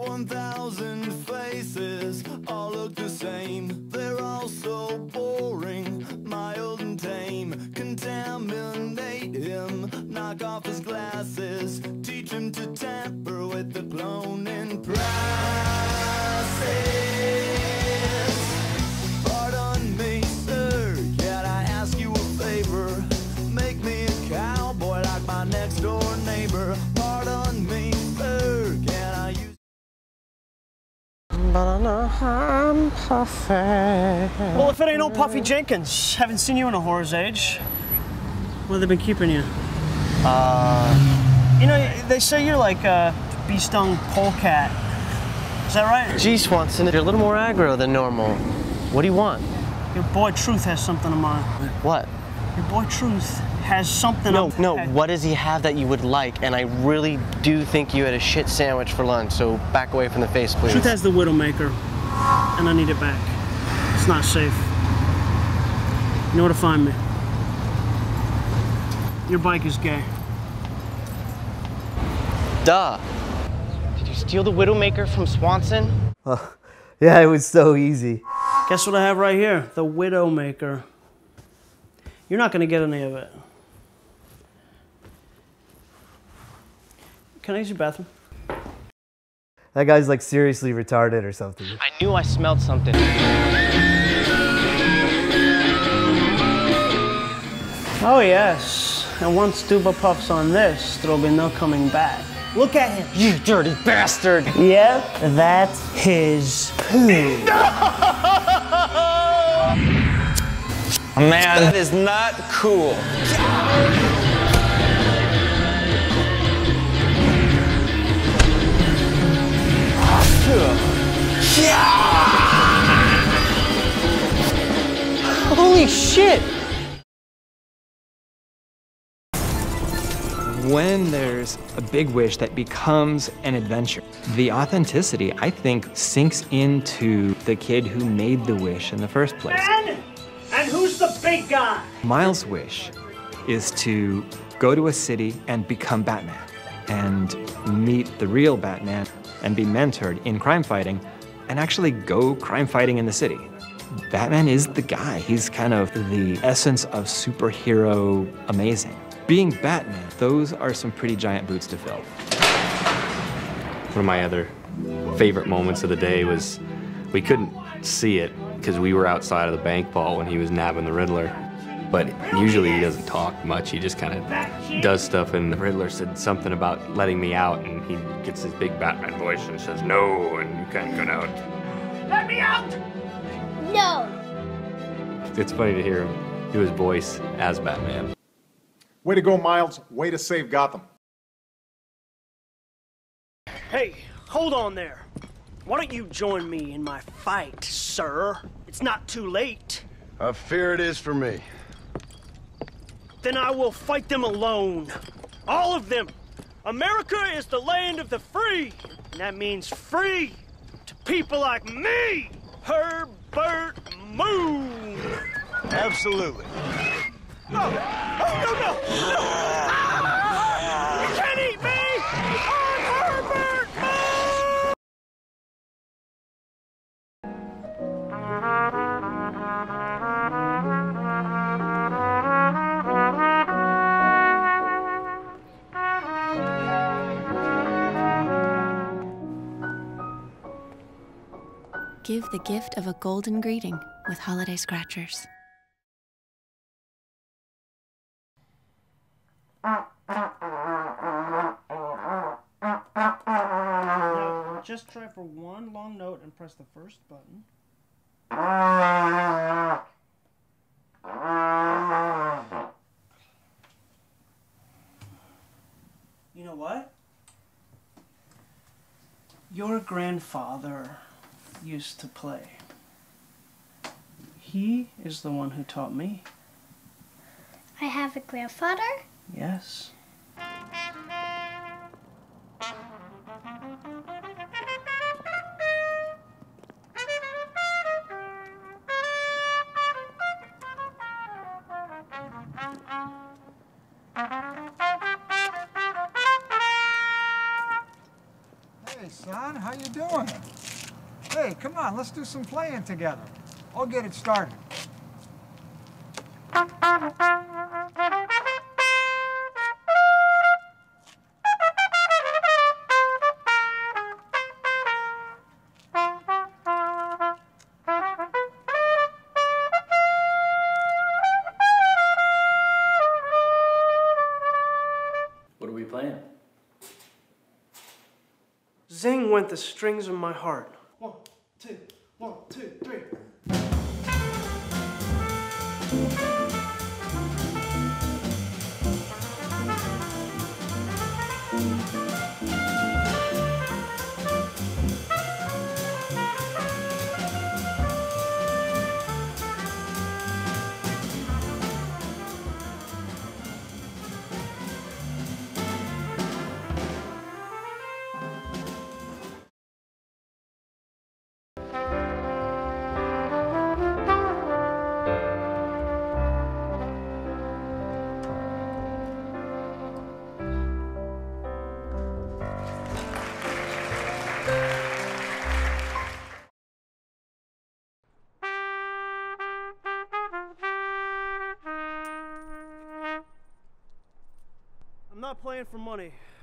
1,000 faces all look the same. They're all so boring, mild and tame. Contaminate him, knock off his glasses, teach him to tamper with the cloning process. Pardon me, sir, can I ask you a favor? Make me a cowboy like my next door neighbor. Pardon me, sir, can I use... But I know I'm perfect. Well, if it ain't old Puffy Jenkins, haven't seen you in a whore's age. Where they been keeping you? You know, they say you're like a bee-stung polecat. Is that right? Gee, Swanson, you're a little more aggro than normal. What do you want? Your boy Truth has something in mind. What? Your boy Truth has something. No, what does he have that you would like? And I really do think you had a shit sandwich for lunch, so back away from the face, please. Truth has the Widowmaker, and I need it back. It's not safe. You know where to find me. Your bike is gay. Duh. Did you steal the Widowmaker from Swanson? Oh, yeah, it was so easy. Guess what I have right here? The Widowmaker. You're not gonna get any of it. Can I use your bathroom? That guy's like seriously retarded or something. I knew I smelled something. Oh yes, and once Duba puffs on this, there'll be no coming back. Look at him. You dirty bastard. Yep, that's his poo. Man, that is not cool. Holy shit! When there's a big wish that becomes an adventure, the authenticity, I think, sinks into the kid who made the wish in the first place. And who's the big guy? Miles' wish is to go to a city and become Batman and meet the real Batman and be mentored in crime fighting and actually go crime fighting in the city. Batman is the guy. He's kind of the essence of superhero amazing. Being Batman, those are some pretty giant boots to fill. One of my other favorite moments of the day was we couldn't see it because we were outside of the bank vault when he was nabbing the Riddler. But usually he doesn't talk much, he just kind of does stuff, and the Riddler said something about letting me out, and he gets his big Batman voice and says, "No, and you can't get out." Let me out! No! It's funny to hear him do his voice as Batman. Way to go, Miles. Way to save Gotham. Hey, hold on there. Why don't you join me in my fight, sir? It's not too late. I fear it is for me. Then I will fight them alone. All of them. America is the land of the free. And that means free to people like me, Herbert Moon. Absolutely. No! Oh, no, no! No! Ah! You can't eat me! I'm Herbert Moon! Give the gift of a golden greeting with Holiday Scratchers. Now, just try for one long note and press the first button. You know what? Your grandfather used to play. He is the one who taught me. I have a grandfather? Yes. Hey, son, how you doing? Hey, come on, let's do some playing together. I'll get it started. What are we playing? Zing went the strings of my heart. 1, 2, 1, 2, 3. I'm not playing for money.